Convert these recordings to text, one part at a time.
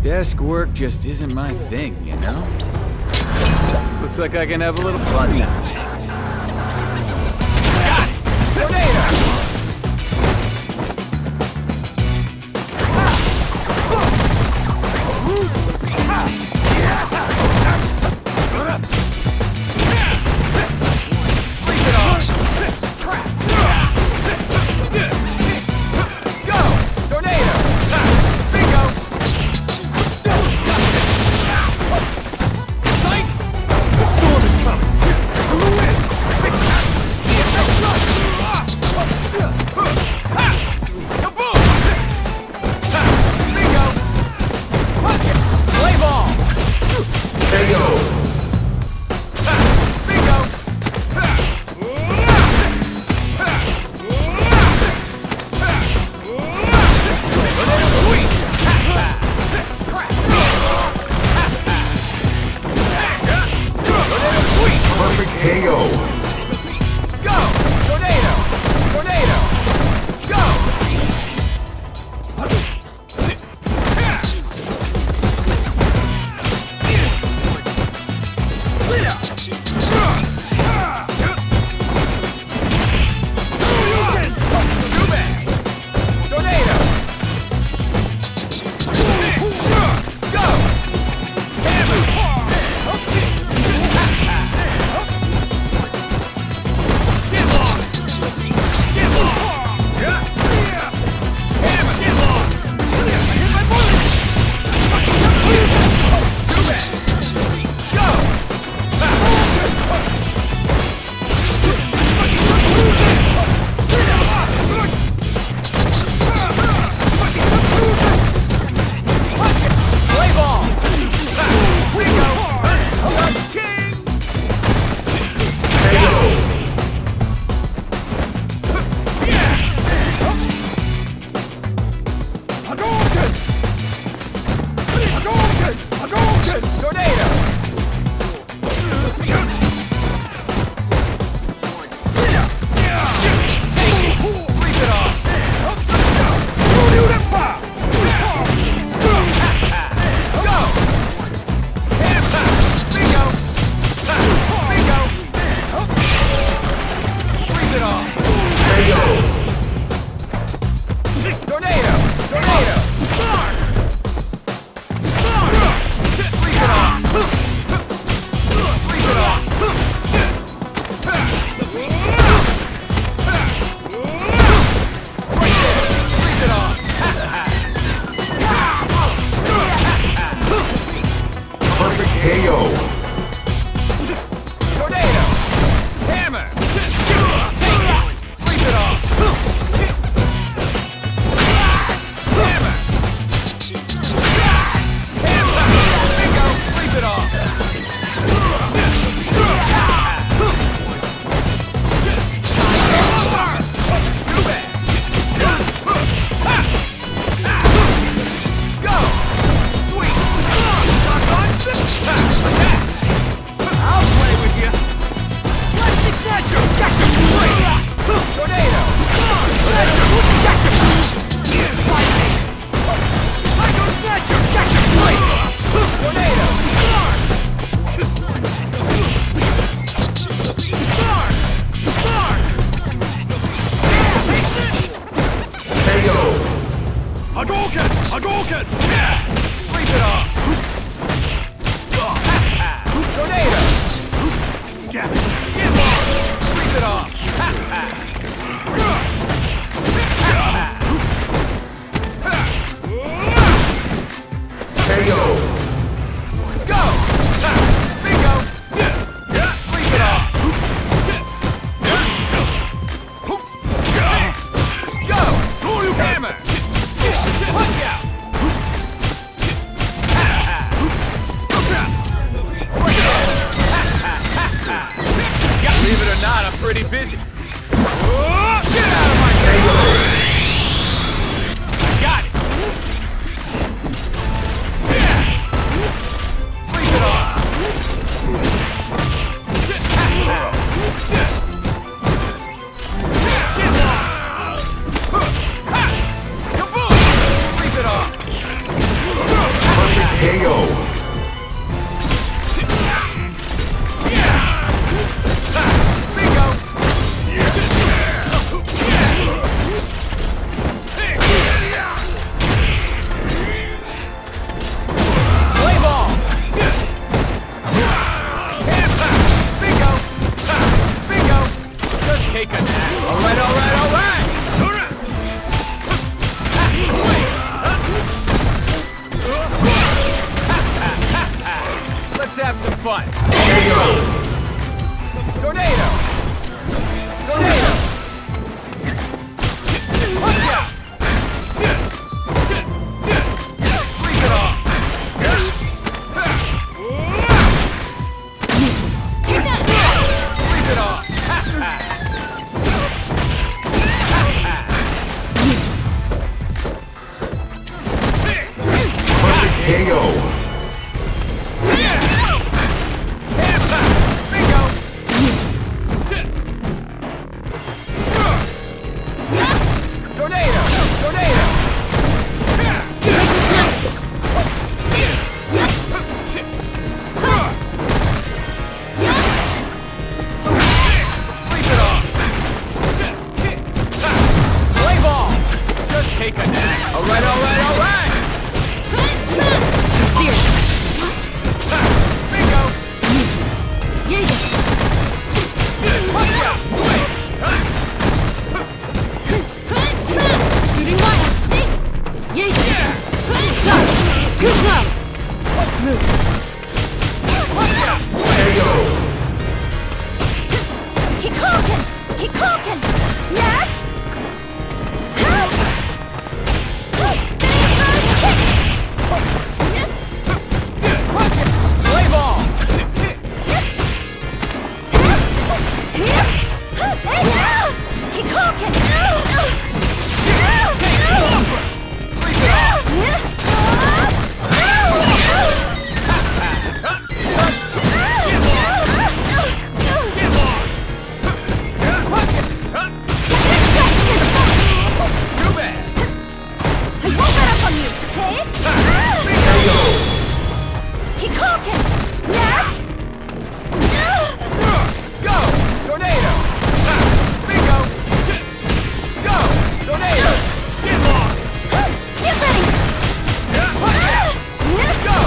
Desk work just isn't my thing, you know? Looks like I can have a little fun now. Got it! Tornado! KO. Take a nap. All right, all right, all right. Let's have some fun. Tornado. Tornado. Watch out. Sleep it off. Sleep it off. KO. Tornado! Tornado! Sleep it off! Play ball! Just take a nap! Alright, alright, alright! Bingo! Watch out! Shooting wire! Too slow! Move! Watch out! KO. Keep cooking! Keep cooking! Yeah! Tap! Watch it! Play ball! Keep cooking! Sleep it off! Watch it! Too bad! I won't let up on you, okay? Keep cooking! Yeah! Go! Tornado! Bingo! Go! Tornado! Get lost! Get ready! Watch out! Go!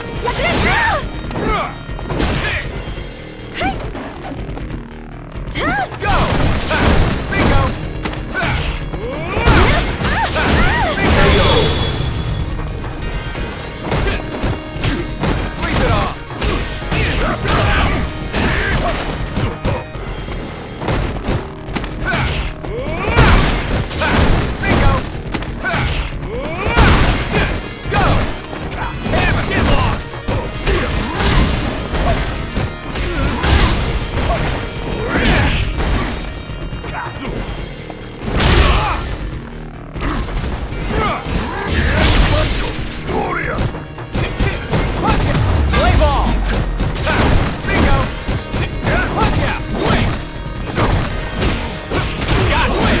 Go! Bingo! Sleep it off! Bingo! Go! Hammer! Get lost! Watch it! Play ball! Bingo! Watch out! Swing! Got swing!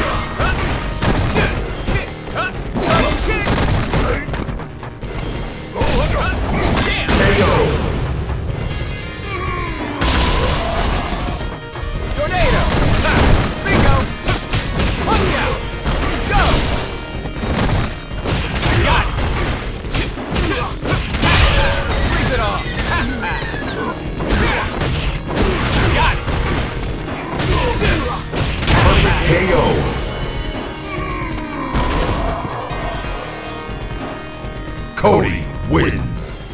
Double kick! KO. Tornado! Bingo! Watch out! Go! Got it! Sleep it off! Got it! KO. Cody wins.